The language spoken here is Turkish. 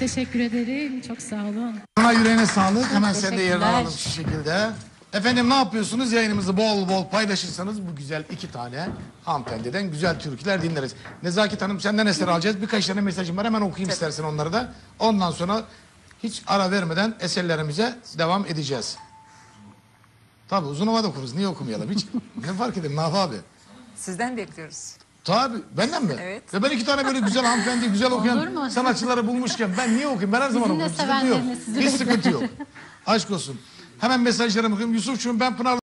teşekkür ederim. Çok sağ olun. Sana yüreğine sağlık. Hemen sen de Teşekkürler. yerine alalım şu şekilde. Efendim ne yapıyorsunuz? Yayınımızı bol bol paylaşırsanız bu güzel iki tane hanımefendiden güzel türküler dinleriz. Nezaket Hanım senden eser alacağız. Birkaç tane mesajım var. Hemen okuyayım istersen onları da. Ondan sonra hiç ara vermeden eserlerimize devam edeceğiz. Tabii Uzunova okuruz. Niye okumayalım hiç? Ne fark edeyim Nafi abi? Sizden bekliyoruz. Tabii benden mi? Evet. Ve ben iki tane böyle güzel hanımefendi, güzel Olur okuyan mu? sanatçıları bulmuşken ben niye okuyayım? Ben her zaman Sizin de okurum. Sıkıntı yok. sevenleriniz sizi Hiç bekler. sıkıntı yok. Aşk olsun. Hemen mesajlarımı okuyayım. Yusuf'cum ben Pınar